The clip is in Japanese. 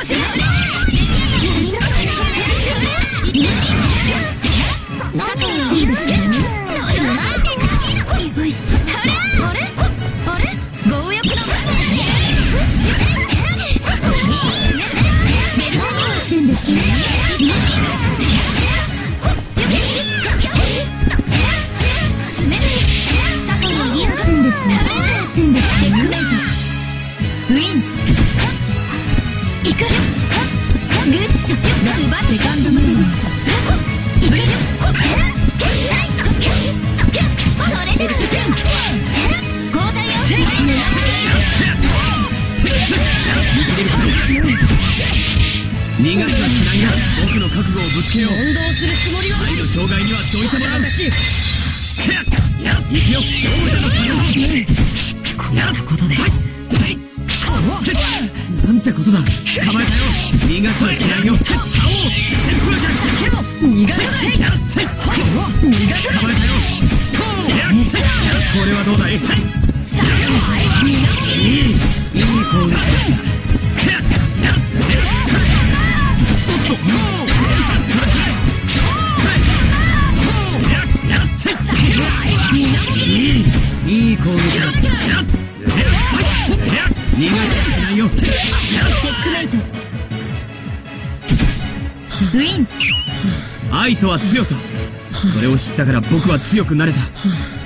逃がしはしないな。僕の覚悟をぶつけよう。運動するつもりは愛の障害にはどいてもらう。行くよ。こんなことでなんてことだ。捕まえたよ。逃がしはしないよ。逃がさない。逃がさない。捕まえたよ。これはどうだい。いい攻撃だ。いい攻撃だ。逃がしちゃいけないよ。チェックメイト。ウィン。愛とは強さ。それを知ったから僕は強くなれた。